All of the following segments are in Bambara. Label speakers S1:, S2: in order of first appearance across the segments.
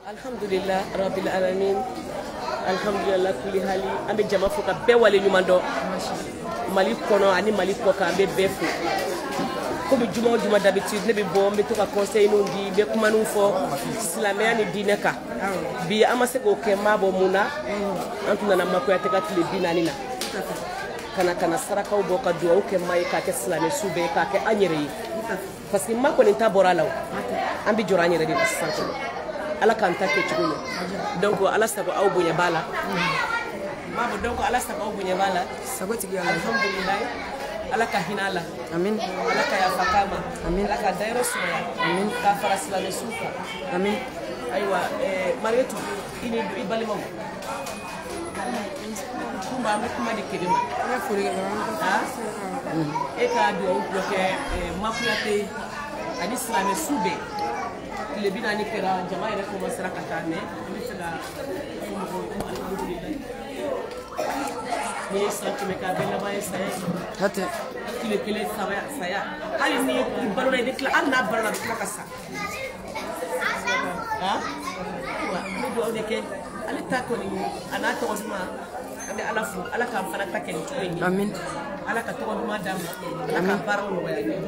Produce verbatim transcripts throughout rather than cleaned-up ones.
S1: Alhamdulillah rabbil alamin. Alhamdulillah kulli hali. Ambe jama fo ka be wale nyuma do. Mali kono ani mali ko ka be be fo. Ko bi juma juma d'habitude ne bi bo mbe to ka conseil no di be kuma no fo islamia ni dine ka. Bi amase ko ke mabo muna. Antuna na makoya te ka tile binani na. Kana kana saraka bo ka duwa ke mai ka ke islamia sube ka ke anyere. Parce que mako ni tabora law. Ambi jora anyere di santo. Ala kanta ke chukuno donc ala sago aw bunya bala mabo donc ala sago aw bunya bala sago tigi alhamdulillah ala ka hinala amin ala ka ya fakama amin ala ka dairo suya amin ka farasla le sufa amin aywa eh marietu ini du ibali mom kumba am kuma de kedema ya furi ha e ka do bloqué mafiyate ani islamé soube le bina ni kera jama ira ko masara katane ni sala ni santi me ka bela baye saya hate kile kile saya saya hali ni barona de kla anna barona de kla kasa ha wa ni do de ke ali ta ko ni ana to ma ande ala fu ala ka fana ta ken to ni amin ala ka to ma dam ala ka baro no ya ni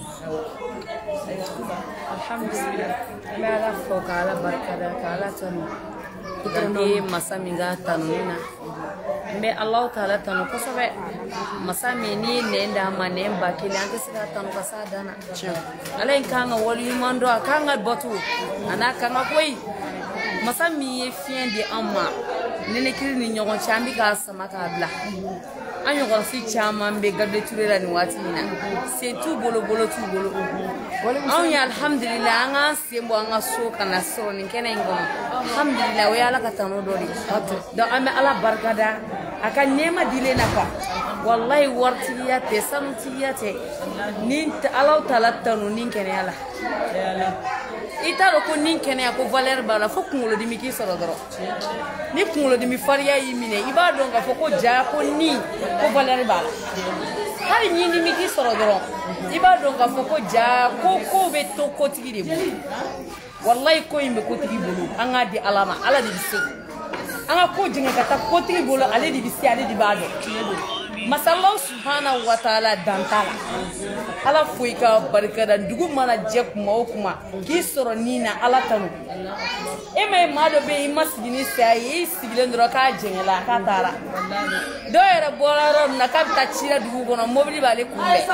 S2: alhamdulillah me ala fo ka ala barkada ka ala tanu itandi masa minga tanuna me allah taala tanu ko sobe masa me ni nenda mane mbaki le anke sira tanu ka sadana ala in kanga woli mando kanga botu ana kanga koi masa mi ye fien di amma nene kiri ni nyogon chambi ka sama ka bla anyo ko si chama be gadde turela ni wati na c'est tout bolo bolo tout bolo on ya alhamdulillah anga sembo anga so kana so ni kena ngom alhamdulillah we ala katano dori do ame ala barkada aka nema dile na pa wallahi wartiya te santiya te nin ala talatanu nin kena ala itaro ko nin kena ko valeur bala fo kungulo dimi ki soro doro ni kungulo dimi fariya yimine iba don ga fo ko ja ko ni ko valeur bala hari ni dimi ki soro doro iba don ga fo ko ja ko ko be to ko tigi de wallahi ko yimbe ko tigi bulu anga di alama ala di bisi anga ko jinga kata ko tigi bulu ale di bisi ale di bado masallahu subhanahu wa ta'ala dantala ala fuika barkada dugu mana je kuma o kuma ki soro nina ala tanu e mai mado be masjini sai sigile ndro ka jengela ka tara do yere bolaro na ka ta chira dugu kono mobili bale kumbe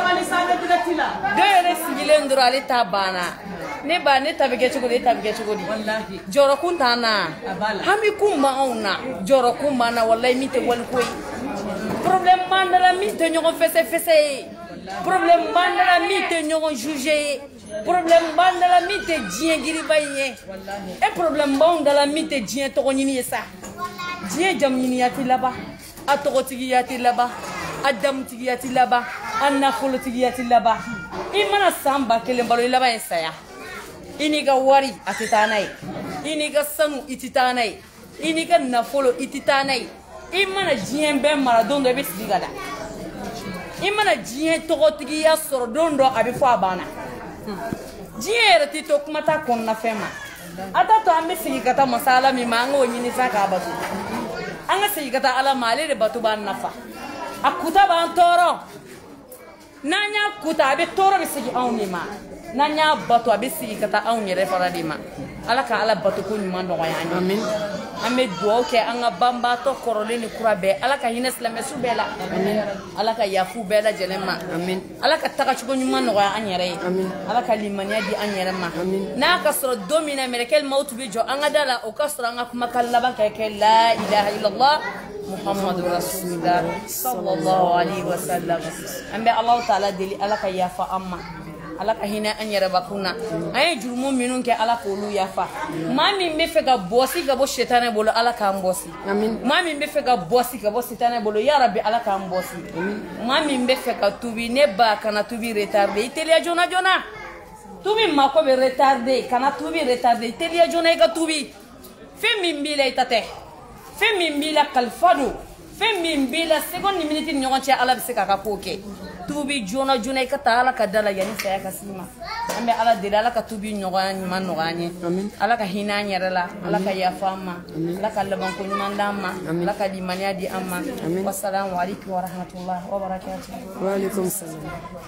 S2: do yere sigile ndro ale tabana ne ba ne tabige chugodi tabige chugodi wallahi joro kuntana hami kumba ona joro kumba na wallahi mite wal koy problème mandala mi te ñogon fesse fesse problème mandala mi te ñogon juger problème mandala mi te dien giri bayé et problème mandala mi te dien to ñini yesa dien jam ñini yati laba atoko tigi yati laba adam tigi yati laba anna kholo tigi yati laba imana samba kele mbalo laba yesaya iniga wari atitanai iniga sanu ititanai iniga nafolo ititanai imana jien be mara dondo be sigada imana jien togotigi ya soro dondo abi fo abana jien reti to kuma ta konna fema ata to ambe sigata masala mi mango nyini saka batu anga sigata ala male de batu ban nafa akuta ban toro nanya kuta be toro be sigi awni ma nanya batu abi sigata awni re faradima ala ka ala batu ko nyuma ndo wayani amin ame duo ke anga bamba to korole ni kurabe ala ka hines la mesubela amin ala ka yafu bela jelema amin ala ka taka chugo nyuma no ya anyere amin ala ka limania di anyere ma amin na ka soro domina merekel mautu be jo anga dala o ka soro anga kuma kallaba ka ke la ilaha illallah muhammadur rasulullah sallallahu alaihi wasallam ambe allah taala deli ala ka yafa amma ala ka hina anyere bakuna ay jurumo minun ke ala ko lu yafa mami me fe ga bosi ga bo shetane bolo ala ka mbosi amin mami me fe ga bosi ga bo shetane bolo ya rabbi ala ka mbosi amin mami me fe ga tubi ne ba kana tubi retardé itelia jona jona tubi mako be retardé kana tubi retardé itelia jona ga tubi fe mimbila itate fe mimbila kalfado fe mimbila seconde minute nyon tia ala be se ka ka poke tubi jona jona ka ta ala ka dala yani saya ka sima ambe ala de ala ka tubi nyoga nyuma noganye ala ka hina nyarala ala ka yafama ala ka laban ko nyuma ndama ala ka di mania di amma wassalamu alaikum wa rahmatullahi wa barakatuh
S3: wa alaikum salam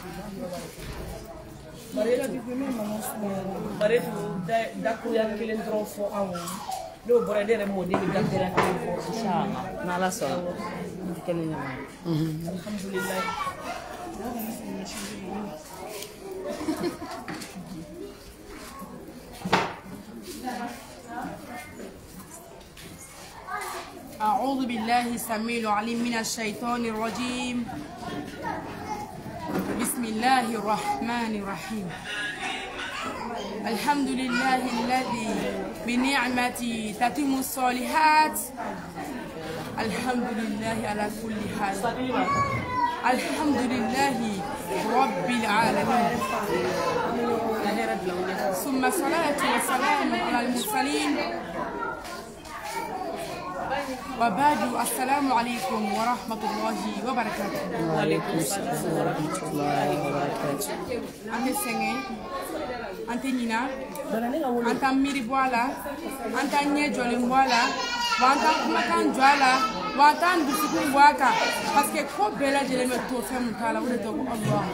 S1: baretu baretu da ko ya kelen dron fo awo do bore dere mo de da ko ya kelen fo inshallah
S2: na la so kelen nyama
S1: alhamdulillah
S4: أعوذ بالله السميع العليم من الشيطان الرجيم بسم الله الرحمن الرحيم الحمد لله الذي بنعمته تتم الصالحات الحمد لله على كل حال الحمد لله رب العالمين ثم صلاة وسلام على المرسلين وبعد السلام عليكم ورحمة الله وبركاته.
S3: وعليكم السلام ورحمة الله وبركاته.
S4: أنت سنة أنت نينا أنت ميري بوالا أنت نيجولي بوالا وأنت مكان جوالا وأنت ندسكون واكا بس كو بلا جلي متوفى مكالا ولدو الله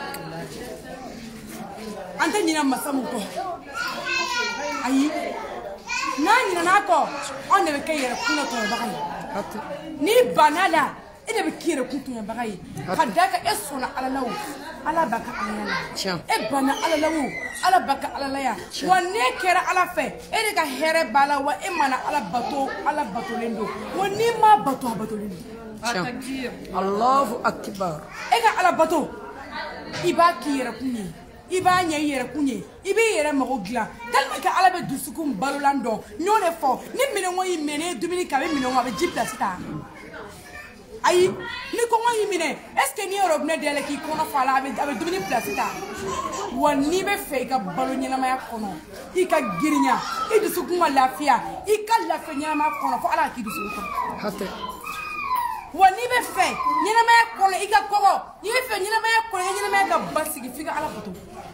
S4: أنت نينا مسامكو أي nani nanako onde be kayere kuno to bagay ni banala ida be kire kuntu ya bagay kadaka esona ala law ala baka ala e bana ala law ala baka ala ya wanne kera ala fe ida ka here bala wa imana ala bato ala bato lendo woni ma bato bato lendo
S3: takbir Allahu akbar
S4: ega ala bato iba kire kunni iba nya yere kunye ibe yere mago gla tellement que ala be dusukum balolando nyone fo ni mine ngoyi mene dumini ka be mine ngo be jipla sita ayi ni ko ngoyi mine est ce que ni europe ne dele ki kono fala be abe dumini place sita woni be fe ka balo nyina ma yakono ika girinya i dusukum lafia ika lafia nyina ma kono fo ala ki dusukum
S3: hatta
S4: woni be fe nyina ma yakono ika kogo ni be fe nyina ma yakono nyina ma ka basigi figa ala foto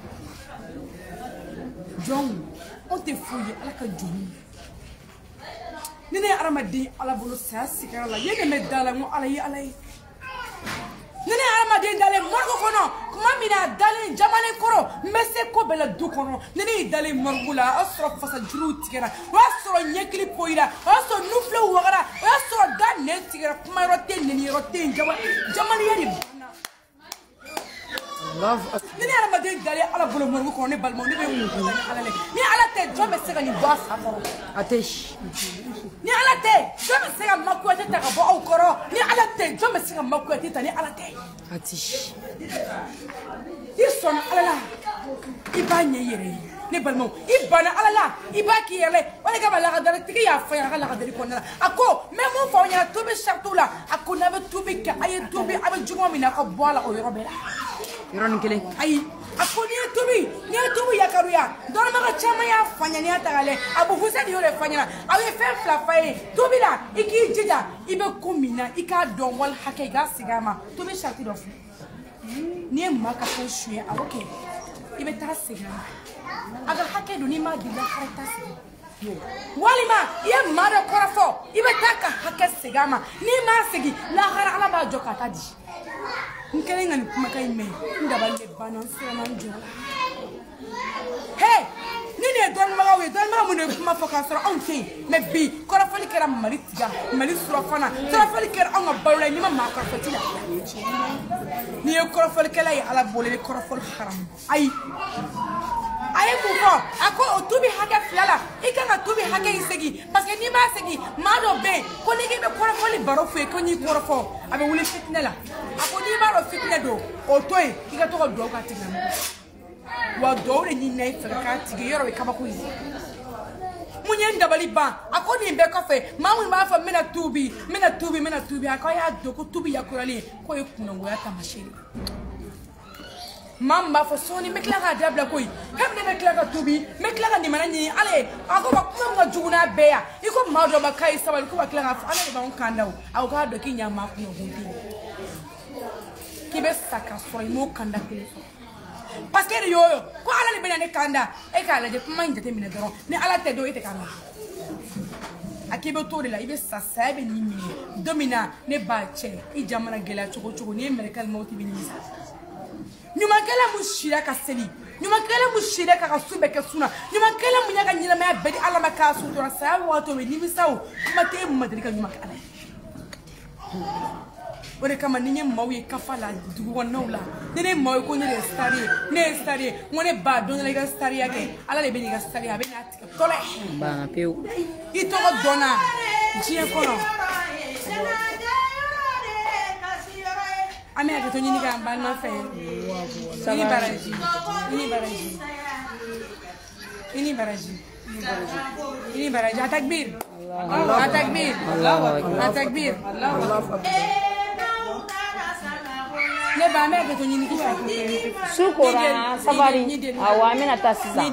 S4: John, on te fouille à la cadine. Nene aramadi ala bolo sa sikala yene me dala mo ala yi ala yi. Nene aramadi dale morgo kono kuma mina dale jamane koro mese ko bela du kono nene dale morgula asro fasa juru tigera wasro nyekli poira asro nufle wagara asro ganne tigera kuma rote nene rote jawa jamane yari
S3: Love
S4: ni ala ma den dale ala bolo mo ko ne balmo ni be mu ala le ni ala te jobe se ga ni boss akoro
S3: atesh
S4: ni ala te jobe se ga makko te ta ga bo akoro ni ala te jobe se ga makko te ta ni ala te
S3: atish
S4: irson ala la ibanye yere ni balmo ibana ala la ibaki yele wala ga bala ga dale tigi ya fa ya ga la ga dale ko na ako me mo fa nya to be shartula ako na be to be ka ay to be abe jumo mina ko bola o yoro bela
S3: Iron kile
S4: ay akoni tubi ni tubi ya karuya don ma chama ya fanya ni atagale abu hussein yole fanya awe fe fla faye tubi la iki jija ibe komina ika don wal hake ga sigama tubi shati dof ni ma ka ko shue awoke ibe ta sigama aga hake do ni ma di la harata sigama walima ya mara korafo ibe ta ka hake sigama ni ma sigi la hara ala ba jokata di nkelenga ni kuma kai me ndaballe balance na njola hey nini don maga we don maga mun kuma focus on thing me bi kora fali kera mari tiga mari sura fana sura fali kera on balula ni ma ma kora fatila ni kora fali kala ya ala bole kora fal haram ay ay ko ko ako tubi haga flala ikanga tubi haga isegi parce que ni ma segi ma do be ko ni be kora fali baro fe ko ni kora fo abe wuli fitna la ako ni ma ro fitna do o toy iga to ko do ka tiga wa do re ni nay fraka tiga yoro be kaba ko izi munye ndabali ba ako ni be ko fe ma mu ma fa mena tubi mena tubi mena tubi ako ya do ko tubi ya korali ko e kunango ya tamashiri mamba fo soni meklaga dabla koy kamne meklaga tubi meklaga ni manani ale ako ba kuma nga juguna beya iko mado ba kai sabal ko ba klaga fa ale ba on kandaw aw ka do kinya ma kuno gundi k'i bɛ sa ka sɔrɔ i m'o kanda kelen sɔrɔ parce que de y'o ye ko ala de bɛna ne kanda e k'a lajɛ kuma in jateminɛ dɔrɔn ni ala tɛ don e tɛ k'a la a k'i bɛ to de la i bɛ sa saya bɛ n'i minɛ don min na ne b'a cɛ i ja mana gɛlɛya cogo cogo n'i ye mɛlɛkɛ mɔgɔw t'i bɛ nimisa ɲumankɛla mun sira ka seli ɲumankɛla mun sira ka ka su bɛɛ kɛ sunna ɲumankɛla mun y'a ka ɲɛnamaya bɛɛ di ala ma k'a sutura saya waati o bɛ nimisa o kuma tɛ e ma deli ka ɲuman kɛ ala ye o de kama ni n ye maaw ye kafa la dugu kɔnɔnaw la ni ne ye maaw ye ko ne de ye star ye ne ye star ye n ko ne ba don dɔ la i ka stariya kɛ ala de bɛ n'i ka stariya a bɛ n'a tigɛ tɔlɛ
S3: banna pewu
S4: i tɔgɔ dɔnna diɲɛ kɔnɔ an bɛ hakɛto ɲini k'an balima fɛ i ni baraji i ni baraji i ni baraji i ni baraji a takbir a takbir a takbir ne ba an bɛ hakɛto ɲini k'an
S2: su kora sabari awɔ an bɛna taa sisan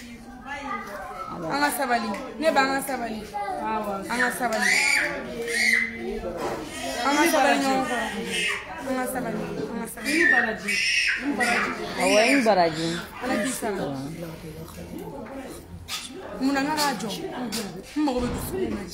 S4: an ka sabali ne ba an ka sabali an ka sabali an ka sabali ɲɔgɔn kɔrɔ an ka sabali an ka sabali ni baraji ni baraji
S2: awɔ i ni baraji
S4: ala k'i sara munna n ka k'a jɔ n mago bɛ dusukun na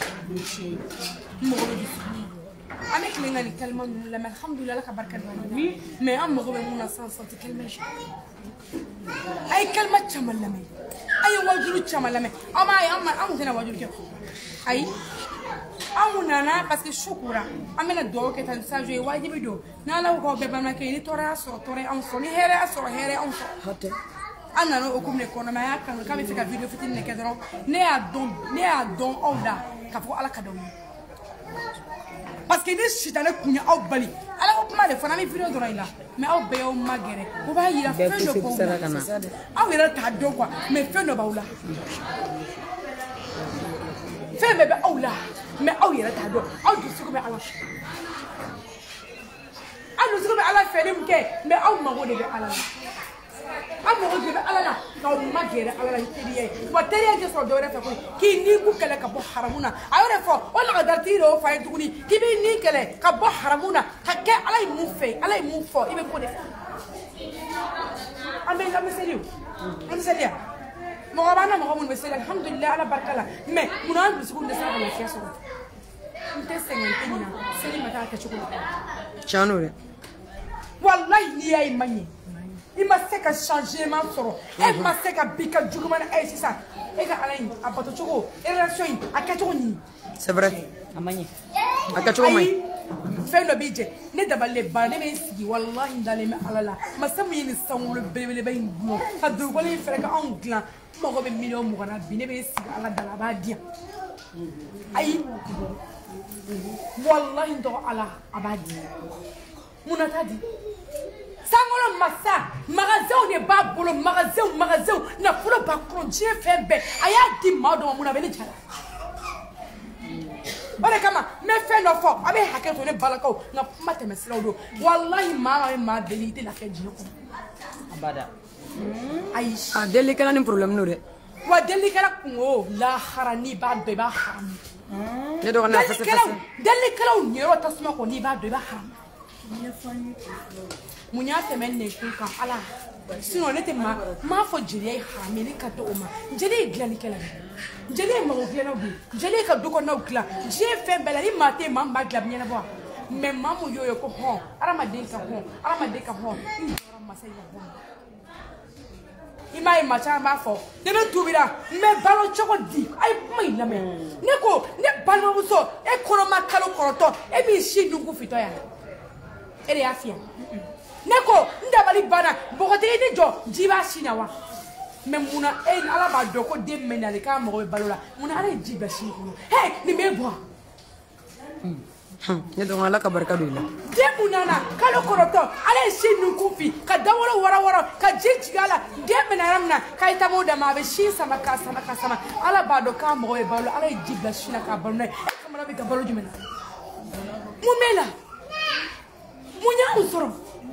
S4: n mago bɛ dusukun an bɛ tile ka nin kalima ninnu lamɛn alhamdulilayi ala ka barika don an na mais an mago bɛ mun na sisan sisan o tɛ kalima ye a ye kalima caman lamɛn a ye wajulu caman lamɛn aw m'a ye an kun tɛna wajulu kɛ ayi anw nana parce que su kora an bɛna dugawu kɛ tan ni sajo ye wajibi don n'ala ko k'aw bɛɛ balimakɛ ye ni tɔɔrɔya sɔrɔ tɔɔrɔ anw sɔrɔ ni hɛrɛya sɔrɔ hɛrɛ anw sɔrɔ an nana o hukumu de kɔnɔ mais a y'a kanu k'a bɛ fɛ ka video fitinin de kɛ dɔrɔn ne y'a dɔn ne y'a dɔn aw la k'a fɔ ko ala ka d'aw ye parce que ni sitanɛ kun ye aw bali ala ko kuma de fana an bɛ video dɔrɔn in la mais aw bɛɛ y'aw magɛrɛ o b'a yira fɛn dɔ b'aw la aw yɛrɛ t'a dɔn quoi mais fɛn dɔ b'aw la fɛn bɛɛ bɛ aw la mais aw yɛrɛ t'a dɔn aw dusukun bɛ ala fɛ aw dusukun bɛ ala fɛ ni mun kɛ mais aw mago de bɛ ala la aw mago de bɛ ala la k'aw magɛrɛ ala la ni teriya ye wa teriya tɛ sɔrɔ dɔwɛrɛ fɛ koyi k'i ni kun kɛlɛ ka bɔ haramu na a y'o de fɔ o lagadatigi de y'o fɔ a ye tuguni k'i b'i ni kɛlɛ ka bɔ haramu na ka kɛ ala ye mun fɛ ala ye mun fɔ i bɛ k'o de fɛ an bɛ an bɛ seli o an bɛ seli yan mɔgɔ b'an na mɔgɔ minnu bɛ seli alhamdulilayi ala barika la mais munna an dusukun tɛ se ka lafiya sɔrɔ n tɛ sɛgɛn n tɛ ɲina seli ma taa kɛcogo la
S3: tiɲɛ don dɛ
S4: walayi n'i y'a ye ma ɲɛ i ma se ka changement sɔrɔ e ma se ka bi ka juguman ni e ye sisan e ka ala in a bato cogo relation in a kɛcogo ɲini
S3: c'est vrai
S2: a ma ɲɛ
S3: a kɛcogo man ɲi
S4: fɛn dɔ b'i jɛ ne dabalilen ba ne bɛ n sigi walahi n dalen bɛ ala la masa min ye nin sankolo belebeleba in dulon ka dugukolo in fɛnɛ ka anw dilan n mago bɛ miliyɔn mugan na bi ne bɛ n sigi ala da la a b'a di yan ayi walahi n tɔgɔ ala a b'a di munna t'a di sankolo masa magasinw de b'a bolo magasinw magasinw nafolo b'a kɔnɔ diɲɛ fɛn bɛɛ a y'a di maa dɔ ma mun na a bɛ ne jara o de kama n bɛ fɛn dɔ fɔ a bɛ hakɛ to ne balakaw nka kuma tɛmɛ siraw don walahi maa bɛ maa deli i tɛ lafiya diɲɛ kɔnɔ
S2: abada
S4: ayi
S3: a delikɛla ni problème n'o dɛ
S4: wa delikɛla kungo lahara n'i b'a dɔn i b'a haramu
S3: ne dɔgɔnin a fɛsɛ
S4: delikɛlaw
S3: fɛsɛ
S4: delikɛlaw niyɔrɔ tasuma kɔ n'i b'a dɔn i b'a haramu mun y'a tɛmɛ nin kun kan ala sinon ne tɛ maa m'a fɔ jeliya ye haramu ye ne ka dɔgɔ o ma jeli ye dilannikɛla de jeli ye mago dilannaw de ye jeli ye ka du kɔnɔnaw dilan diɲɛ fɛn bɛɛ la ni maa tɛ yen maa min b'a dilan a bɛ ɲɛnabɔ wa mais maa mun y'o ye ko hɔn adamaden ka hɔn adamaden ka hɔn i jɔra masa i ka hɔn i m'a ye maa caman b'a fɔ ne bɛ tubira n bɛ balo cogo di a ye kuma in lamɛn ne ko ne balimamuso e kɔnɔma kalo kɔnɔntɔn e b'i si dungu fitɔ yan e de y'a fiyɛ ne ko n dabali banna npogotigi tɛ jɔ ji b'a sin na wa mais munna e ala b'a dɔn ko den bɛ nali k'a mago bɛ balo la munna ala ye ji bɛɛ sin kɔnɔ he nin b'e bɔ
S3: ne dɔgɔnin ala ka barika don i la
S4: den mun nana kalo kɔnɔntɔn ala ye sin nun kun fin ka dawolo wɔrɔ wɔrɔ ka ji jigin a la den bɛ na yɔrɔ min na k'a ye taama o dama a bɛ sin sama k'a sama k'a sama ala b'a dɔn k'a mago bɛ balo la ala ye ji bila sin na k'a balo n'a ye e kamana bɛ ka balo jumɛn na mun b'e la mun y'anw sɔrɔ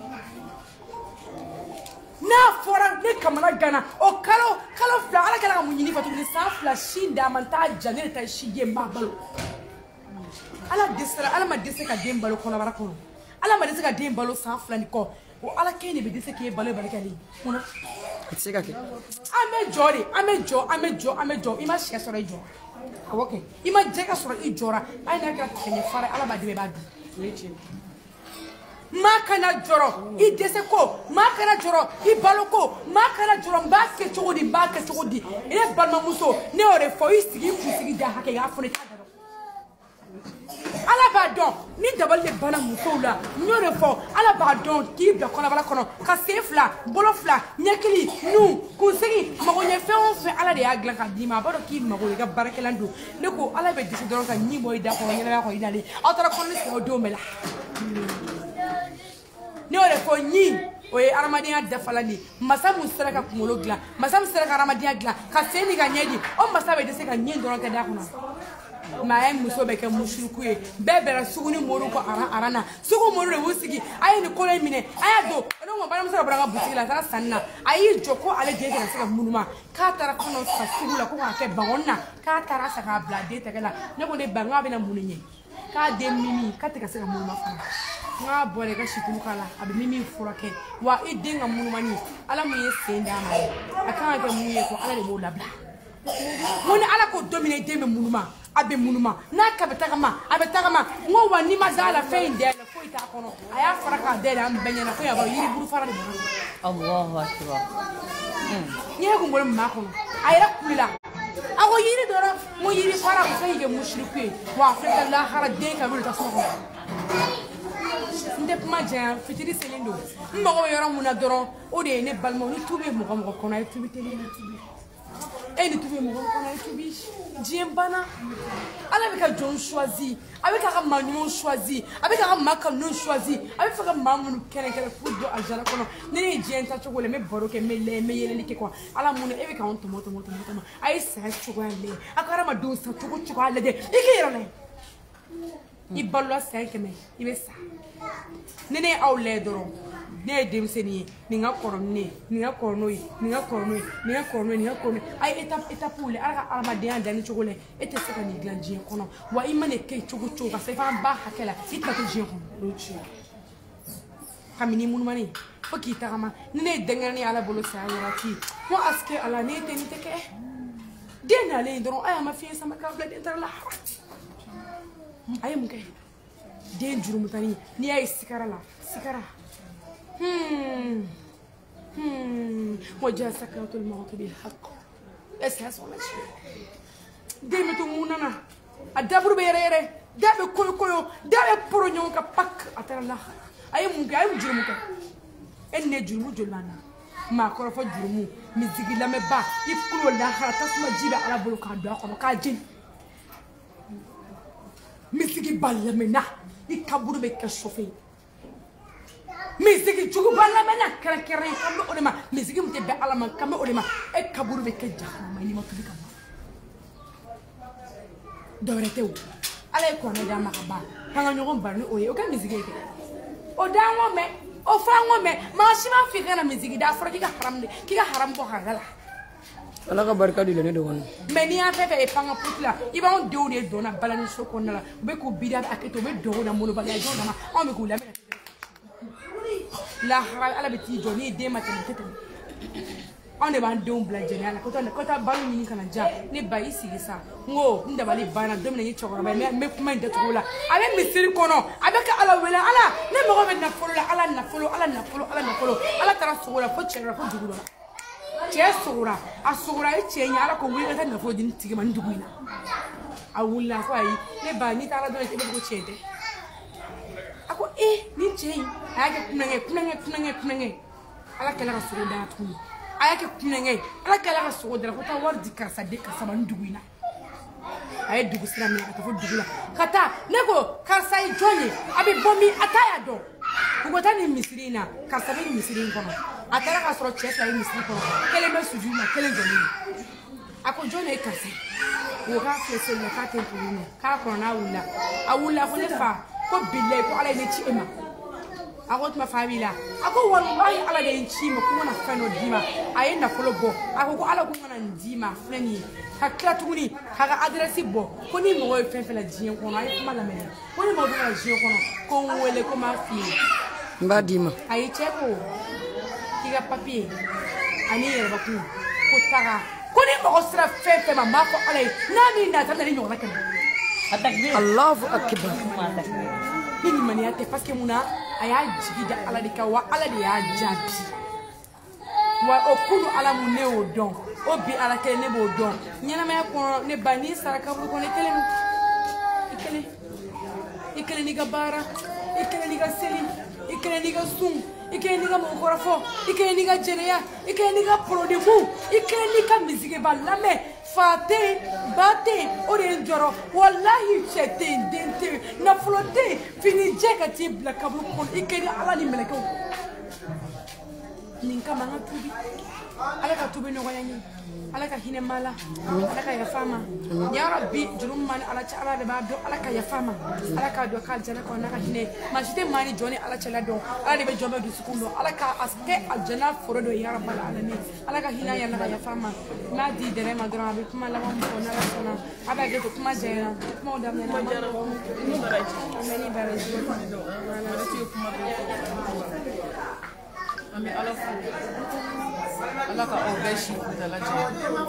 S4: n'a fɔra ne kamana gana o kalo kalo fila ala kɛra ka mun ɲini fɛ tuguni san fila sin d'a ma n t'a ja ne de ta ye si ye n b'a balo ala dɛsɛra ala ma dɛsɛ ka den balo kɔnɔbara kɔnɔ ala ma dese ka den balo san fila ni kɔ o ala kɛ de bɛ dese k'e balo bali kɛlen mun na.
S3: a tɛ se ka kɛ.
S4: an bɛ jɔ de an bɛ jɔ an bɛ jɔ an bɛ jɔ i ma sɛ sɔrɔ i jɔ awɔ kɛ i ma jɛ ka sɔrɔ i jɔra hali n'a kɛra kɛɲɛ fara ala b'a dɛmɛ i b'a dun. maa kana jɔrɔ i dɛsɛ ko maa kana jɔrɔ i balo ko maa kana jɔrɔ n b'a kɛ cogo di n b'a kɛ cogo di ne balimamuso ne y'o de fɔ i sigi i kunsigi da hakɛ y'a fɔ ne t'a dɔn ala b'a dɔn ni dabali de banna musow la n y'o de fɔ ala b'a dɔn k'i bila kɔnɔbara kɔnɔ ka sen fila bolo fila ɲɛkili nu kunsigi magoɲɛ fɛn o fɛn ala de y'a dilan k'a d'i ma a b'a dɔn k'i mago i ka baarakɛlan don ne ko ala bɛ disi dɔrɔn ka ɲi bɔ i da kɔnɔ ɲɛnamaya kɔnɔ i nalen aw taara kɔnɔli sɛgɛn o don bɛɛ la ne y'o de fɔ ɲi o ye adamadenya dafalan de masa mun sera ka kunkolo dilan masa mun sera ka adamadenya dilan ka sen ni ka ɲɛ di o masa bɛ dɛsɛ ka ɲi dɔrɔn kɛ da kɔnɔ maa ye muso bɛ kɛ musiriku ye bɛɛ bɛra sugu ni mori ko aran aran na sugu mori de b'u sigi a ye nin kolo in minɛ a y'a don ne ko balimamuso dɔ bɔra ka butigi la a taara sanni na a y'i jɔ ko ale den tɛna se ka munuma k'a taara kɔnɔ sa sugu la ko k'a kɛ bagɔni na k'a taara sa k'a bila den tɛgɛ la ne ko ne ba n k'a bɛna mun ɲɛ k'a den mimi k'a tɛ ka se ka munuma fana n k'a bɔra i ka situlu k'a la a bɛ mimi furakɛ wa i den ka munumani ala mun ye sen d'a ma a kan ka kɛ mun ye ko ala de b'o labila mun ni ala ko don min i den bɛ munuma a bɛ munuma n'a ka bɛ tagama a bɛ tagama n ko wa n'i ma da la fɛn in dayɛlɛ foyi t'a kɔnɔ a y'a fara k'a dayɛlɛ an bɛɛ ɲɛna ko y'a yiri buru fara de bolo.
S3: Allahu akbar.
S4: n'i ye kunkolo min b'a kɔnɔ a yɛrɛ kulila a ko yiri dɔrɔn n ko yiri fara o fɛn in kɛ musiriku ye wa a filɛ ka lahara den ka wuli tasuma kɔnɔ n tɛ kuma janya fitiri selen don n mago bɛ yɔrɔ mun na dɔrɔn o de ye ne balimaw ni tubi ye mɔgɔ mɔgɔ kɔnɔ a ye tubi teliya ni tubi e ni tubi mɔgɔ kɔnɔ a ye tubi diɲɛ banna ala bɛ ka jɔn choisi a bɛ k'a ka maa ɲumanw choisi a bɛ k'a ka maa kanulenw choisi a bɛ fɛ ka maa minnu kɛrɛnkɛrɛn f'u don alijana kɔnɔ ni ne ye diɲɛ ta cogo la n bɛ baro kɛ n bɛ lɛ n bɛ yɛlɛli kɛ quoi ala mun e bɛ k'anw tɔmɔ tɔmɔ tɔmɔ tɔmɔ a ye saya cogoya lajɛ a ka hadamadenw sa cogo cogoya lajɛ i k'i yɛrɛ lajɛ i balola san kɛmɛ i bɛ sa ni ne y'aw lajɛ dɔrɔn ne ye denmisɛnnin ye nin ka kɔrɔ ni ne ye nin ka kɔrɔ n'o ye nin ka kɔrɔ n'o ye nin ka kɔrɔ n'o ye nin ka kɔrɔ n'o ye a ye étape étape la ala ka adamadenya danni cogo la e tɛ se ka nin dilan diɲɛ kɔnɔ wa i mana kɛ cogo cogo ka se i fana ba hakɛ la i tɛna to diɲɛ kɔnɔ o ye tiɲɛ kabini munumani fo k'i tagama ni ne ye denkɛrɛnin ye ala bolo saya wagati n ko asike ala ne tɛ nin tɛ kɛ den nalen dɔrɔn a y'a ma fiɲɛ sama k'a bila den taara lahara a ye mun kɛ den jurumutani n'i y'a ye sigara la sigara Hmm. Hmm. وجاء سكرة الموت بالحق. اساس ولا شيء. دائما تموننا. الدبر بيريره. دائما كل كل دائما برونيون كباك أترى الله. أي ممكن أي مجرم ممكن. إن جرم جلنا. ما كرف جرمو. مزيج لما با يفكروا الله خلاص ما جيب على بلوك هذا كم كاجين. مزيج بالمنا. يكبروا بكشوفين. misiki chugu balla mena kara kara kambe odema misiki mute be alama kambe odema e kaburu be kejja ma ni matubi kam dawrete wu ala ko na dama ka ba hanga nyogon barni oye o ka misiki ke o dango me o fango me ma shima fi kana misiki da foro ki ka haram de ki ka haram ko hangala
S3: ala ka barka di le ne won
S4: me ni afa fe e fanga putla iba on de on dona balani soko nala be ko bida aketo be do na mono bala jona ma on be ko la la haram ala beti joni de matin tete on e ban don bla jeni ko to ko ta balu ni kana ja ne ba isi sa ngo nda bali bana domine ni chokora ba me kuma nda tola ale misiri kono abeka ala wela ala ne mo be na folo la ala na folo ala na folo ala na folo ala tara sugura fo chera fo dugulo che sugura asugura e chenya ala ko wi ga na fo din tigi man duguina awulla ko ayi ne ba ni tara do e ko chede ako eh ni chenya ayake kunenge kunenge kunenge kunenge ala kala ka sogo da tunu ayake kunenge ala kala ka sogo da ko ta wardi karsa de karsa ban duguina ay dugu sira me ka fo dugula kata nego karsa i joni abi bomi ataya do ko ta ni misirina karsa be ni misirin kono atara ka soro chesa ni misirin kono kele me sujuma kele joni ako joni karsa wo ka fese na ka tempo ni ka kono na wula awula ko ne fa ko bille ko ala ni chi ema أقول ما فاميلا أقول والله على ده إنشي ما كنا فنو ديما أين نفلو بو أقول على كنا نديما فلاني هكلا تقولي هذا أدرسي بو كوني موي فين فلا جيم كنا أي ما لمني كوني موي فلا جيم كنا كون ولا كم في
S3: بديما
S4: أي تكو كيغا بابي أني يربكو كتاعا كوني موي سر فين فين ما ما فو علي نامي ناتنا لينو لكن
S3: الله أكبر
S4: Nini mani ate paske muna aya jigida ala dika wa ala de ya jabi wa okulu ala mune odon obi ala kele ne bo don nyana me ko ne bani saraka bu ko ne kele ikele ikele ni gabara ikele ni gaseli ikele ni gasum ikele ni gamokorafo ikele ni gajereya ikele ni gaprodemu ikele ni ka mizige balame fate bate ore joro wallahi chete dente na flotte fini jeka ti bla kablu kon ikeni ala ni meleke ninka manga tubi ala ka tubi no wayani ala ka hine mala ala ka yafama ya rabbi jurum man ala cha ala de ba do ala ka yafama ala ka do kal jana ko naka hine majite mani joni ala cha la do ala de be jombe du sukundo ala ka aske aljana foro do ya rabbal alamin ala ka hina ya naka yafama ma di dere ma dra bi kuma la mo ko na la sona aba ge to kuma jena kuma da me na ma ni baraji ameni baraji ala ti kuma Ami ala fu ala ka o be shi da la je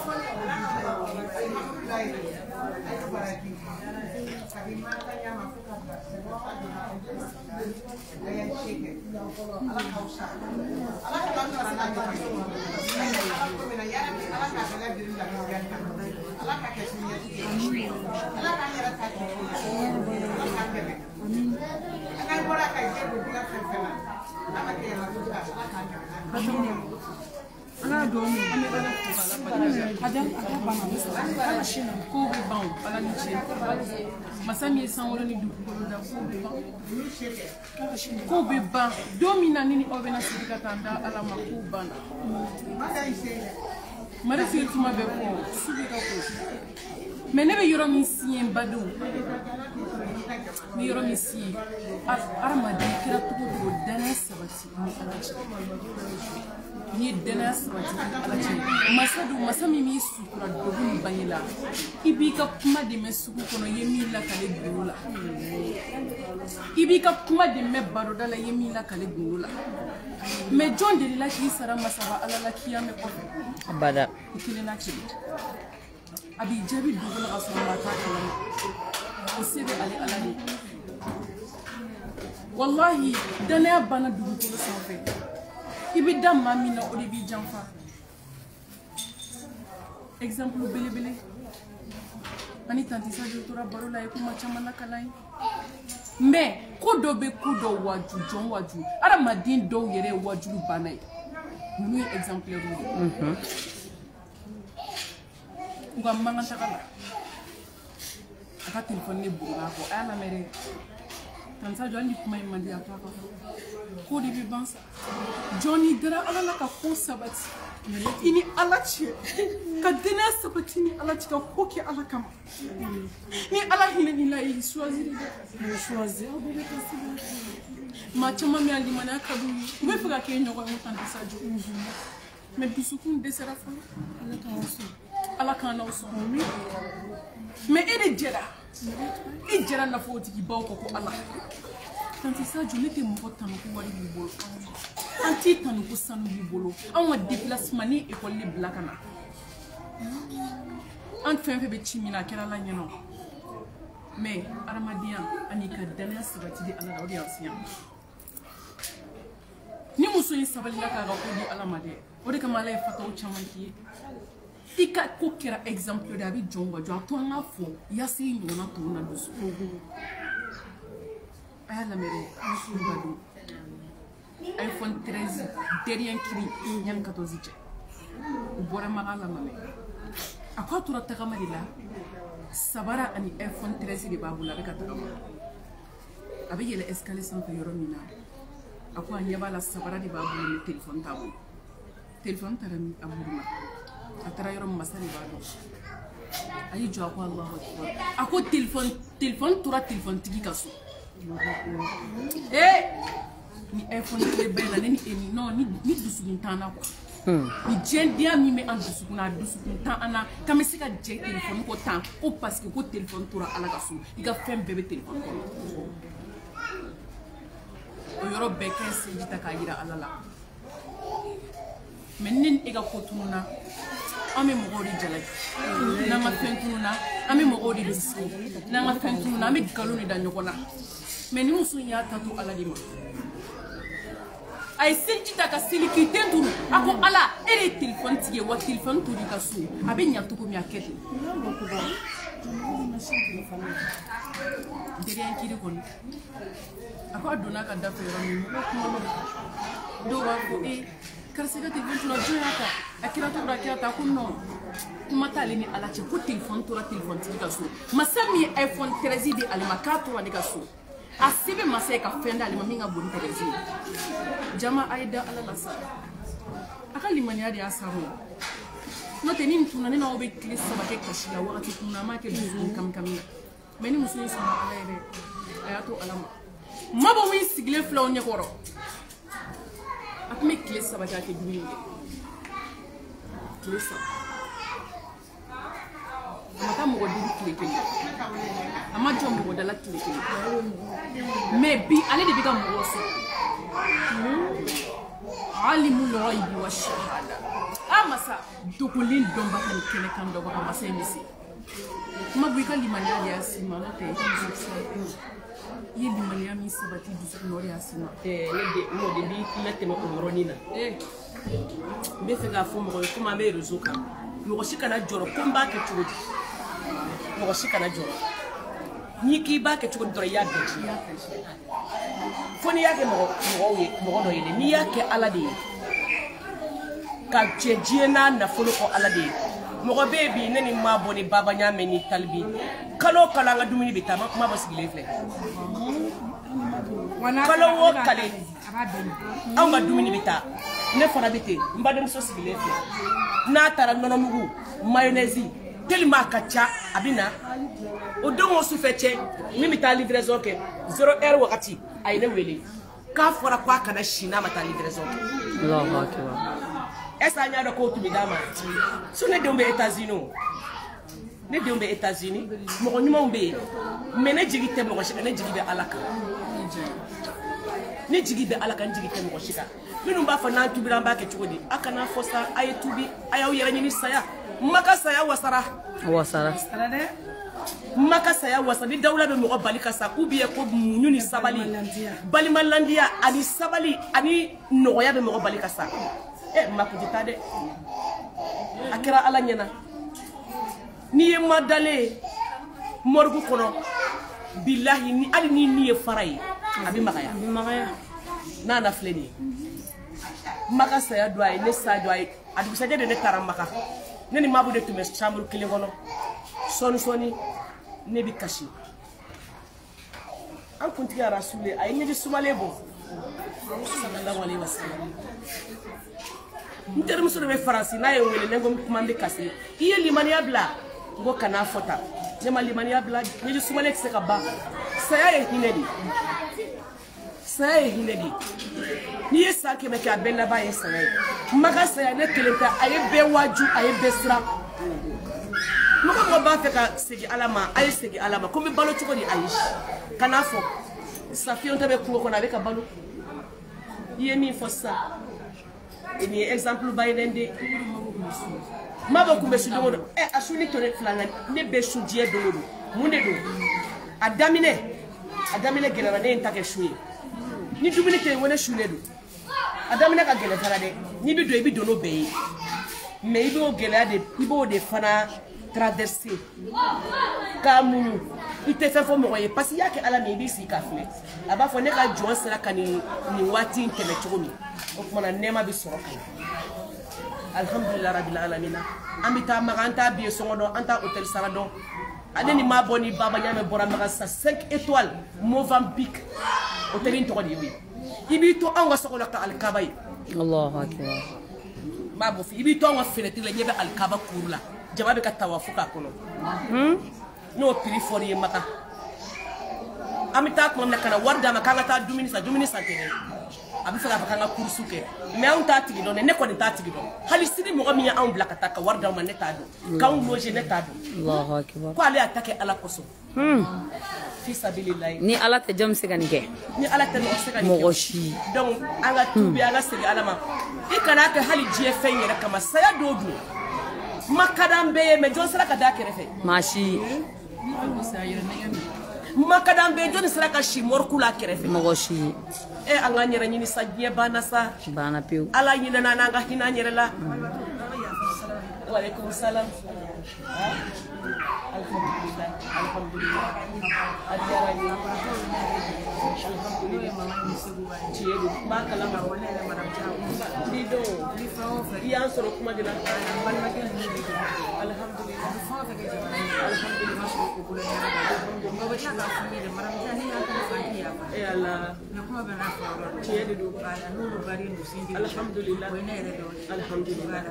S4: Ana domi ana bana adam aka bana ana shina ko be bawo ala ni che masami san wala ni dukko da ko be bawo ko be ba domi na nini obena sidika tanda ala maku bana mara fi tuma be ko sidika ko mais ne be yoro mi sien badou mi yoro mi si armadi kira tuko do dana sabati ni dana sabati alachi masadu masami mi sukura dogun banila ibika kuma de mesuku kono yemi la kale gurula ibika kuma de me baroda la yemi la kale gurula mais John de la ki sara masaba ala la kiyame ko
S3: abada
S4: ikile na chi abi jabi dugula asoma ta kala osibe ali alani wallahi dana bana dugu ko sanfɛ ibi da mamina o de bi janfa exemple belebele ani tanti sa tora baro la kuma caman la kalai mais ko do be ko do waju jon waju ara madin do yere waju banai nu exemple ru mhm ngam manga takala aka telefone ne buga ko ala mere tansa joni kuma imandi ataka ko di bi bansa joni dara ala la ka ko sabati ini ala ci ka dina sabati ni ala ci ka ko ki ala kam ni ala hina ni la yi choisir de choisir de ka sabati ma chama mi andi mana ka du me fuga ke nyoko mo tansa jo me bisukun de sera fa ala ka oso ala ka na oso me ede jera i jera na fo tiki bawo ko ala tanti sa jo nete mo tanu ko wari bi bolo anti tanu ko sanu bi bolo an wa déplacement ni école ni blakana an fen fe be chimina kera la nyeno mais aramadia ani ka dana sabati di ala odi asiya ni muso yi sabali la ka ga ko di ala made odi kama la fata o chamanki ika ko kera exemple da bi jongo jo to nga fo yasi ndona to na dusu ala mere subadu iPhone treize derrière kiri nyam quatorze je ubora magala mame akwa turata kama dila sabara ani iPhone treize di babula be kata abi yele escalier sans yoro mina akwa nyaba la sabara di babula ni téléphone tabu téléphone tarami aburuma atara yoro masali bado ayi jo akwa Allahu akbar ako téléphone téléphone tura téléphone tigi kaso eh ni iPhone tile bɛɛ la ne ni e ni non ni ni dusukun t'an na quoi ni diɲɛdenya min bɛ an dusukun na a dusukun t'an an na k'an bɛ se ka jɛ téléphone ko tan ko parce que ko téléphone tora ala ka so i ka fɛn bɛɛ bɛ téléphone kɔnɔ o yɔrɔ bɛɛ kɛ sinji ta k'a yira ala la mais ni e ka ko tununa an bɛ mɔgɔw de jalaki n'an ka fɛn tununa an bɛ mɔgɔw de bisigi n'an ka fɛn tununa an bɛ nkalon de da ɲɔgɔn na mais ni muso in y'a ta to ala de ma a ye seliji ta ka seli k'i den turu a ko ala e de ye téléphone tigi ye wa téléphone tori ka so a bɛ ɲa cogo min a kɛ ten teriya kiri kɔni a ko a donna ka da fɛ yɔrɔ min mɔgɔ kuma ma dɔw b'a fɔ e karisa ka téléphone tora jɔn y'a ta a kira tora a kira ta ko non kuma t'ale ni ala cɛ ko téléphone tora téléphone tigi ka so masa min ye iPhone treize di ale ma k'a tora ne ka so a se bɛ masa ye ka fɛn d'ale ma min ka bon ni treize ye jama a ye da ala la sa a ka limaniya de y'a samu n'o tɛ ni nin tunna ne n'aw bɛ tile saba kɛ kasi la wagati kunna an m'a kɛ dusukun kami kami la mais ni muso in sɔnna ala ye dɛ a y'a to ala ma mabɔ min sigilen filɛ aw ɲɛkɔrɔ a tun bɛ tile saba kɛ a tɛ dumuni kɛ tile saba a ma taa mɔgɔ duuru tile kelen a ma jɔ mɔgɔ dala tile kelen mais bi ale de bɛ ka mɔgɔw sɔrɔ alimu lɔrɔyibi wa shahada a masa dogolen dɔnbaga ni kɛnɛkan dɔnbaga masa ye misi kuma bɔ i ka limaniya de y'a si ma n'o tɛ i ka muso sa i ye limaniya min sabati dusukun na o de y'a si ma
S1: ne de n'o de b'i latɛmɛ o yɔrɔnin na n bɛ fɛ k'a fɔ mɔgɔ ye komi an bɛ réseau kan mɔgɔ si kana jɔrɔ ko n b'a kɛ cogo di mɔgɔ si kana jɔrɔ n'i k'i b'a kɛ cogo di dɔrɔn i y'a bɛɛ ci fo n'i y'a kɛ mɔgɔ mɔgɔw ye mɔgɔ dɔ ye dɛ n'i y'a kɛ ala de ye ka jɛ diɲɛ n'a nafolo kɔ ala de ye mɔgɔ bɛ yen bi ne ni maa bɔ ni baba ɲa mɛn ni talibi kalo o kalo an ka dumuni bɛ taa kuma bɔ sigilen filɛ kalo o kalo anw ka dumuni bɛ taa ne fana bɛ ten n badenmuso sigilen filɛ n'a taara nɔnɔmugu mayonnaise tellement a ka ca a bɛ na o don o sufɛ cɛ min bɛ taa livraison kɛ zéro heure wagati a ye ne wele k'a fɔra ko a kana si n'a ma taa livraison kɛ est-ce que an y'a dɔn k'o tun bɛ d'a ma so ne denw bɛ États-Unis o ne denw bɛ États-Unis mɔgɔ ɲumanw bɛ yen mais ne jigi tɛ mɔgɔ si kan ne jigi bɛ ala kan ne jigi bɛ ala kan n jigi tɛ mɔgɔ si kan minnu b'a fɔ n'an tubira an b'a kɛ cogo di a kana fɔ sa a ye tubi a y'aw yɛrɛ ɲini saya maka saya wasara
S3: wasara
S1: maka saya wasa ni dawula bɛ mɔgɔ bali ka sa ou bien ko muɲu ni sabali balimalandiya ani sabali ani nɔgɔya bɛ mɔgɔ bali ka sa eh makuti ta dɛ a kɛra ala ɲɛna n'i ye ma dalen morgue kɔnɔ bilahi ni hali ni ni ye fara ye a bɛ magaya a bɛ magaya n'a na filɛ nin ye maka saya do a ye ne sa do a ye a dugusajɛ de ne taara maka ne ni maabu de tun bɛ chambre kelen kɔnɔ sɔɔni sɔɔni ne bɛ kasi an kuntigi arasule a ye ɲɛji sumalen bɔ sallallahu alaihi wasallam n terimuso de bɛ faransi n'a ye wele ne ko kuma n bɛ kasi i ye limaniya bila n ko kana fɔ tan ne ma limaniya bila ɲɛji sumalen tɛ se ka ban saya ye hinɛ de saya ye hinɛ de n'i ye san kɛmɛ kɛ a bɛɛ laban ye saya ye maka saya ne kelen tɛ a ye bɛɛ waaju a ye bɛɛ siran mɔgɔ mɔgɔ b'a fɛ ka segin ala ma a ye segin ala ma ko n bɛ balo cogo di ayi kan'a fɔ safiyon tɛ bɛ kungo kɔnɔ a bɛ ka balo i ye min fɔ sisan nin ye exemple ba ye dɛ n den mabɔ kun bɛ su don o don ɛ a su ni tɔnɛ filanan ne bɛ su diɲɛ don o don mun de don a daminɛ a daminɛ gɛlɛra ne ye n ta kɛ su ye ni dumuni tɛ yen ko ne sulen don a daminɛ ka gɛlɛn fana dɛ n'i bɛ don i bɛ don n'o bɛɛ ye mais i b'o gɛlɛya de i b'o de fana traverser k'a muɲu i tɛ fɛn fɔ mɔgɔ ye parce que i y'a kɛ ala min i b'i sigi k'a filɛ a b'a fɔ ne ka jɔn sera ka nin nin waati in tɛmɛ cogo min o kumana nɛɛma bɛ sɔrɔ ka na alhamdulilayi rabbil alamina an bɛ taa maga an t'a billet sɔngɔ dɔn an t'a hôtel sara dɔn ale ni maa bɔ ni baba ɲaamɛ bɔra maga sa cinq étoiles Mozambique hôtel in tɔgɔ de ye o ye i b'i to anw ka so kɔnɔ ka alikaba ye
S3: Allahu akbar
S1: maa bɔ fɔ i b'i to anw ka fenêtre la ɲɛ bɛ alikaba kuru la jama bɛ ka tawafu k'a kɔnɔ n'o prix fɔr'i ye maka an bɛ taa tuma min na ka na wari d'a ma k'an ka taa dumuni san dumuni san tɛ dɛ a bɛ fɛ k'a fɔ k'an ka kurusu kɛ mais anw t'a tigi dɔn dɛ ne kɔni t'a tigi dɔn hali sini mɔgɔ min ye anw bila ka taa ka wari d'anw ma ne t'a dɔn k'anw loger ne t'a dɔn ko ale y'a ta kɛ ala kosɔn fi sabilillahi
S2: ni ala tɛ jɔn bɛ se ka nin kɛ
S1: ni ala tɛ mɔgɔ se ka nin kɛ
S2: mɔgɔ si
S1: donc an ka tubi an ka segin ala ma i kana kɛ hali diɲɛ fɛn yɛrɛ kama saya dɔw dun ma ka d'an bɛɛ ye mais jɔn sera ka d'a kɛrɛfɛ
S2: maa si
S1: ma ka d'an bɛɛ ye jɔn sera ka si mɔriku la kɛrɛfɛ
S2: mɔgɔ si
S1: e an ka yɛrɛ ɲini sa diɲɛ banna sa
S2: banna pewu
S1: ala ɲinɛna n'an ka hinɛ an yɛrɛ la waleykum salam alhamdulillah alhamdulillah a diyara n ye alhamdulillah tiɲɛ don n b'a kalama ni don i y'an sɔrɔ kuma de la alhamdulillah eh ala tiɲɛ de don alhamdulillah alhamdulillah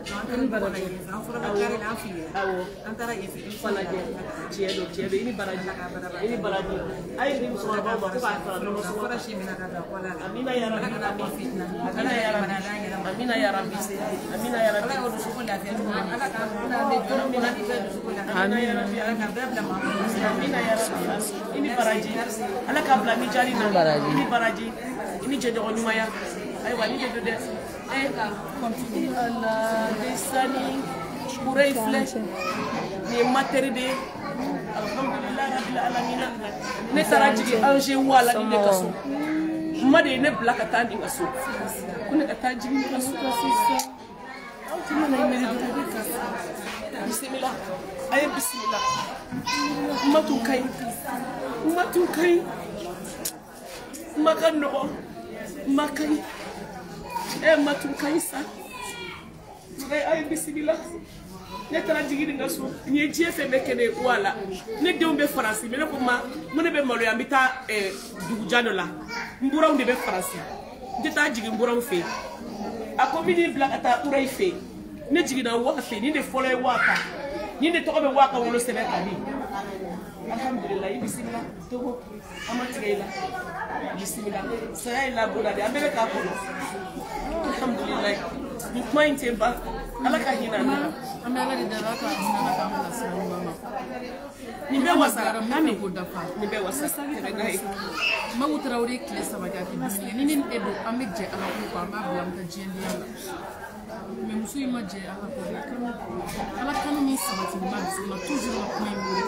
S1: awɔ an taara yen fɛ falajɛ tiɲɛ don tiɲɛ don i ni baraji i ni baraji a ye nin musokɔrɔbaw ma ko k'a fara ɲɔgɔn sɔrɔ amina ya rabbi amina ya rabbi amina ya rabbi amina ya rabbi amina ya rabbi amina ya rabbi i ni baraji ala k'a bila mijali na i ni baraji i ni jɛɲɔgɔn ɲumanya ayiwa ni de don dɛ eh ala desani kure in filɛ nin ye matɛri de ye alhamdulillah rabbil alamina ne taara jigin Angers wala ni ne ka so ma de ye ne bila ka taa nin ka so ko ne ka taa jigin nin ka so aw ti mana i miiri dɔrɔn bisimila a ye bisimila ma tun ka ɲi ma tun ka ɲi ma ka nɔgɔ ma ka ɲi eh ma tun ka ɲi sa a ye bisimila ne taara jigin nin ka so n ye diɲɛ fɛn bɛɛ kɛ ne ye wala ne denw bɛ faransi mais ne ko ma mun ne bɛ maloya n bɛ taa dugujan dɔ la n buraw de bɛ faransi n tɛ taa jigin n buraw fɛ yen a ko n bɛ n'i bila ka taa urayi fɛ yen ne jiginna waa fɛ yen nin de fɔlɔ ye waa ta nin de tɔgɔ bɛ waa ka wolo sɛbɛn ka di alhamdulillah i bisimila togo an ma tigɛ i la bisimila saya ye labɔla de an bɛɛ bɛ k'a kɔnɔ alhamdulillah nin kuma in tɛ ban ala ka hinɛ an na
S4: an bɛ ala de deli ala ka hinɛ ala k'an bila sira ɲuman ma
S1: nin bɛɛ wasara
S4: ami ko dafa
S1: nin bɛɛ wasa tɛmɛ n'a ye
S4: Magu Traoré tile saba kɛ a tɛ dumuni ni ni e don an bɛ jɛ ala ko kan an b'a bila an bɛ taa diɲɛdenya la mais muso in ma jɛ ala ko de kanu ala kanu min sabati ma dusu la toujours la kuma in bolo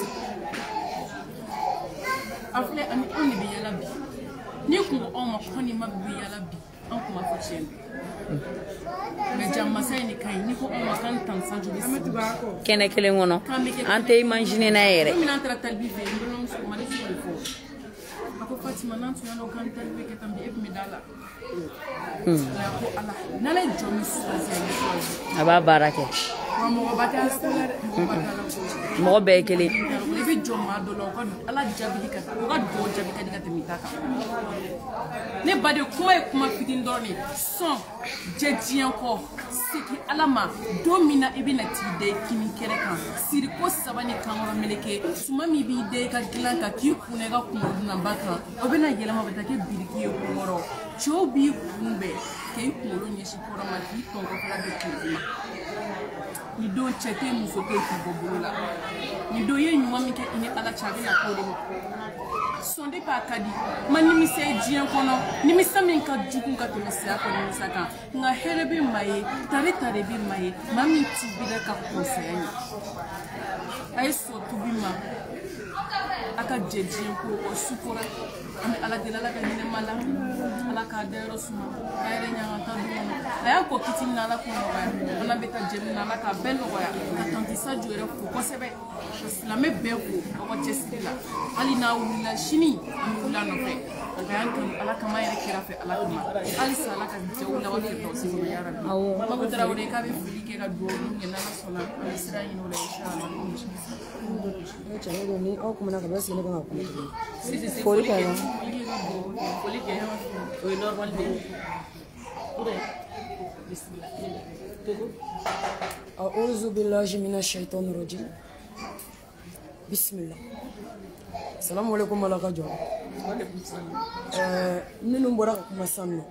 S4: a filɛ ani anw de bɛ yala bi n'i kun ko anw ma ko ni ma bɛ yala bi an kun b'a fɔ tiɲɛ mais jamasa in de ka ɲi n'i ko anw ma k'an tan sanjo bɛ sigi
S2: kɛnɛ kelen kɔnɔ an tɛ imaginer n'a ye yɛrɛ
S4: don min an taara talibi fɛ yen n balimamuso ma ne se de fɔ a ko Fatima n'an tun y'a dɔn k'an talibi kɛ tan bi e tun bɛ da la a ko ala n'ala ye jɔn min sɔrɔ
S2: a b'a baara kɛ
S4: wa mɔgɔba tɛ ala ko la dɛ mɔgɔba tɛ ala ko
S2: mɔgɔ bɛɛ ye kelen
S4: i bɛ jɔ maa dɔ la o ka ala jaabi ka o ka dugawu jaabi ka di ka tɛmɛ i ta kan ne ba de kuma ye kuma fitinin dɔrɔn de sɔn jɛ diɲɛ kɔ segin ala ma don min na i bɛna t'i da i kini kɛnɛ kan siri ko saba ni kankɔrɔ meleke suma min b'i da i ka dilan kan k'i kunna i ka kunkolo dunanba kan o bɛna yɛlɛma o bɛ taa kɛ biriki ye kunkɔrɔ cɛw b'i kunbɛn k'i kunkolo ɲɛsin kɔrɔ ma k'i tɔn kɔfɛla bɛ kunkolo ma ni don cɛ tɛ muso tɛ k'i bɔ bolo la ni don ye ɲuman min kɛ i ni ala cɛ a bɛna k'o de ma sɔn de b'a ka di ma nimisa ye diɲɛ kɔnɔ nimisa min ka jugu ka tɛmɛ saya kɔ nimisa kan nka hɛrɛ bɛ maa ye tare tare bɛ maa ye maa min t'i bila ka kɔnsɛya ɲɛ a ye sɔ tubi ma a ka jɛ diɲɛ ko o sukora an bɛ ala deli ala ka ɲɛnɛma la ala k'a dayɔrɔ suma a yɛrɛ ɲaga ta dun a y'a kɔ kiti min na ala k'o nɔgɔya ala bɛ taa jɛ min na ala k'a bɛɛ nɔgɔya ka tanti Sadio yɛrɛ fo kosɛbɛ ka silamɛ bɛɛ fo aw ka cɛsiri la hali n'a wulila sini an bɛ wuli a nɔfɛ a y'an kanu ala kama yɛrɛ kɛrɛ fɛ ala kama halisa ala ka jaw la waati dɔw si kɔnɔ yara Magu Traoré k'a bɛ foli kɛ ka dugawu kɛ n'ala sɔnna an bɛ sira ɲini o la inshallah
S3: ni aw kumana ka bɛ sigi ne kan ka kuma
S1: si si si
S3: foli kɛ wa
S1: foli kɛ o ye normal de ye bismillah togo
S3: أعوذ بالله من الشيطان الرجيم Bismillah. Assalamu alaikum malakajo. Eh minu bora ko kuma sanno.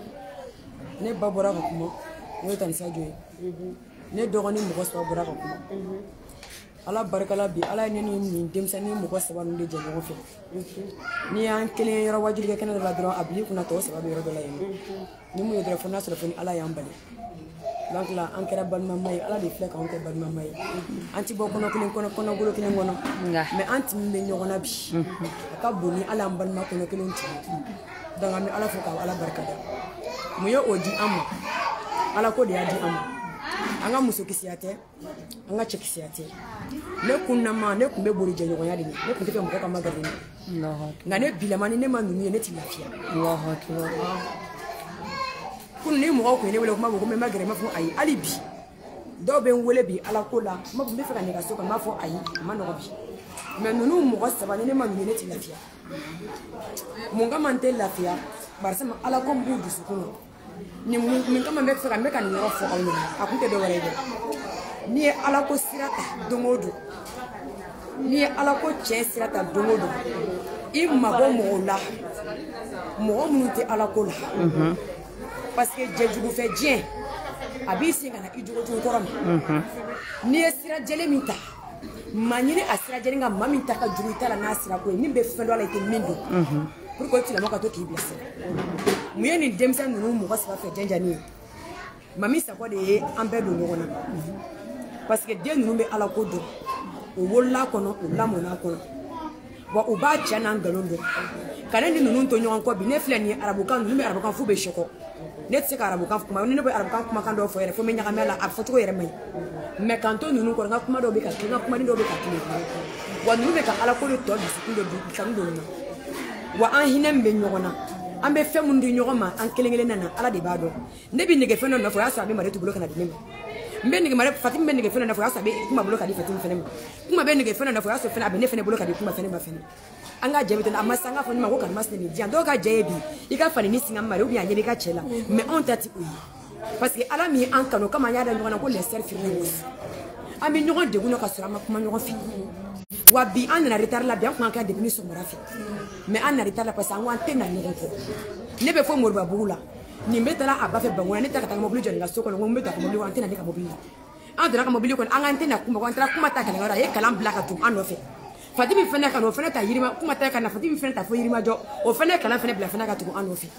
S3: Ne ba bora ko kuma ne tan sajo. Ne dogoni mo ko so bora ko kuma. Ala barakala bi ala ne ni demsani mo ko so wanu de jango fe. Ni an kelen yoro wajuri ke kana la dro abli kuna to sababu yoro la yin. Ni mu yedra fona so foni ala yambali. Donc là en kera balma may ala di flek on ko balma may anti boko no kelen kono kono golo kelen gono mais anti mbe nyogona bi ka boni ala balma kono kelen ti donc ami ala foka ala barkada mu yo odi amma ala ko de adi amma anga muso kisiyate anga chekisiyate ne kunna ma ne kumbe bori je nyogonya de ne kunte mo ka magari Allah ngane bilamani ne manu ne ti lafia Allah akbar kun ni mo ko ne wele ko ma ko me magere ma fo ayi alibi do be wele bi ala ko la ma be fe ka ne ka so ka ma fo ayi ma no bi mais nunu mo ko saba ne ma ne ti lafia mo nga man te lafia barsa ma ala ko mbu du sukuno ni mo min kama me fe ka me ka ni ro fo ko ni akunte do wale de ni ala ko sirata domodo ni ala ko che sirata domodo i ma bo mo la mo mu te ala ko la parce que jejugu fait bien abi singana ijugo tu toram ni esira jele minta manyini asira jele nga maminta ka juruita la nasira ko ni be fendo la ite mindo pour ko tila maka to ki blessé muyeni demsa nunu mo ko sa fait janjani mami sa ko de ambe do ngona parce que de nunu be ala ko do o wolla kono o lamona kono wa o ba chana ngalondo kana ni nunu to nyon ko bi ne flani arabukan nunu be arabukan fu be shoko net se karabu kan kuma ni ne boy arabu kuma kan do fo yere fo me nyagamela ab fo to yere may me kanto nunu ko nga kuma do be ka nga kuma ni do be ka kile wa nunu be ka ala ko to bi siku do bi kan do na wa an hinem be nyogona ambe femu ndi nyogoma an kelengele nana ala de bado ne bi nege feno na fo asa be mare to bloka na de meme mbe nege mare fatim be nege feno na fo asa be kuma bloka di fatim fene kuma be nege feno na fo asa fene abe ne fene bloka di kuma fene ba fene anga jebe tan amma sanga fo ni mako kan masne ni dian do ka jebi ika fani ni singa mare obi anye be ka chela mais on tati oui parce que ala mi an kanu kama nya da ngona ko les ser firmos ami nyogon de guno ka sura ma kuma nyogon fi wa bi an na retard la bien ko an ka de ni so mora fi mais an na retard la parce que an wan tena ni ko ne be fo morba bugula ni metala aba fe bangona ne ta ka mobili joni la soko ngo meta ko mobili wan tena ni ka mobili an dra ka mobili ko an antena kuma ko antra kuma ta ka ngara e kalam blaka tu an no fe Fatimi fene kan o fene ta yirima kuma ta kana Fatimi fene ta fo yirima jo o fene kala fene bla fene ka tu an ofi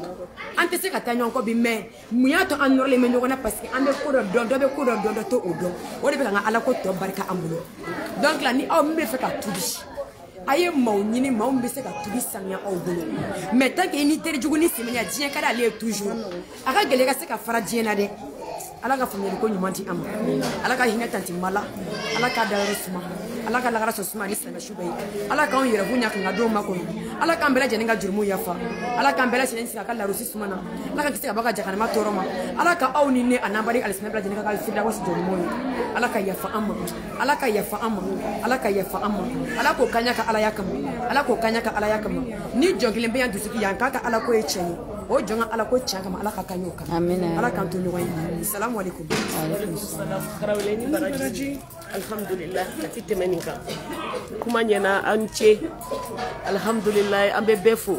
S3: ante se ka ta nyon ko bi me muya to an norle me nyogona parce que ande ko do do be ko do do to o do o de be nga ala ko to barka ambulo donc la ni o me fe ka tubi aye maw nyini maw be se ka tubi sanya o bolo mais tant que ni tere juguni simenya dien kada le toujours aka gele ka se ka fara dien na de ala ka famille ko nyumanti am ala ka hinata tanti mala ala ka da resuma ala ka lagara sosuma ni sana shubai ala ka on yere bunya kan do mako ala ka mbela jeninga jurmu yafa ala ka mbela sinen sika kala rusi sumana ala ka kisika baka jakana ma toroma ala ka awni ne anambari alisna bela jeninga kala fida wasu jurmu ala ka yafa amma ala ka yafa amma ala ka yafa amma ala ko kanya ka ala yakam ala ko kanya ka ala yakam ni jongile mbe yandu siki yanka ka ala ko echeni o jonga ala ko changa ma ala ka kanyo ka amen ala kan to nyoy assalamu alaikum wa alaikum assalam
S1: karawleni baraji alhamdulillah katite meninka kuma nyena anche alhamdulillah ambe befo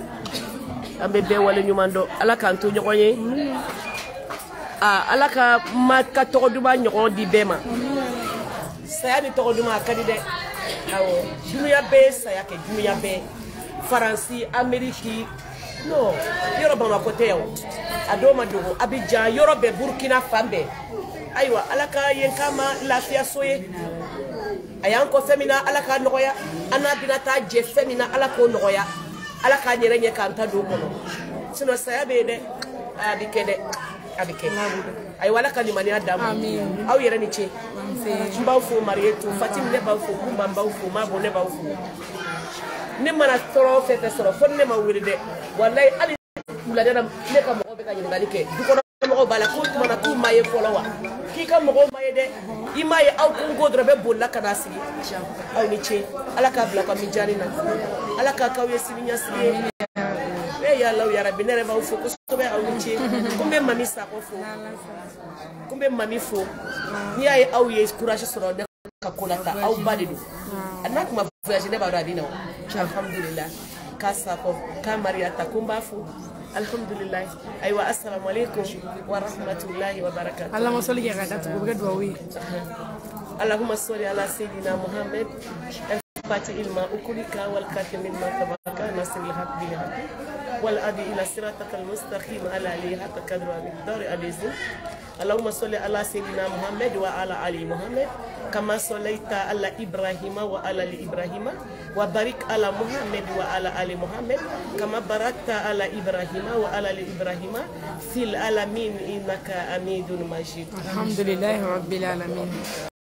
S1: ambe be wala nyumando ala kan to nyoye ah ala ka maka to duma nyogo di bema saya ni to duma kadide awo dunya be saya ke dunya be faransi ameriki no yoro bama kote yawo adoma dogo abidjan yoro be burkina fambe aywa alaka yenkama lafiya soye ayanko femina alaka nogoya ana binata je femina alako nogoya alaka nyerenye kanta do kono sino saya be de abikede abikede aywa alaka ni mani adamu amin aw yere ni che mbaw fo marietu fatim ne baw fo kumba mbaw fo mabo ne baw fo ne mana toro fete soro fo ne ma wiride wallahi ali la dana ne ka mo be ka ngali ke du ko mo bala ko to mana tu maye folowa ki ka mo maye de imaye aw ko godro be bolla kana sigi aw ni che ala ka bla ko mi jarina ala ka ka we sininya sigi e ya law ya rabbi ne ba fo ko so be aw ni che kumbe mami sa ko fo kumbe mami fo ni ay aw ye courage soro ka kolata aw ba de do ana kuma voyage ne ba do adina alhamdulillah ka sako ka mariata kumba fu alhamdulillah aywa assalamu alaikum wa rahmatullahi wa barakatuh
S3: Allah masalli ya gata ko ga duwawi
S1: Allahumma salli ala sayyidina Muhammad al-fatih ilma ukulika wal katim ilma tabaka nasir al-haq bil haq wal adi ila siratal mustaqim ala alihi hatta qadru al-dar al-azim اللهم صل على سيدنا محمد وعلى ال محمد كما صليت على ابراهيم وعلى ال ابراهيم وبارك على محمد وعلى ال محمد كما باركت على ابراهيم وعلى ال ابراهيم في العالمين انك حميد مجيد
S3: الحمد لله رب العالمين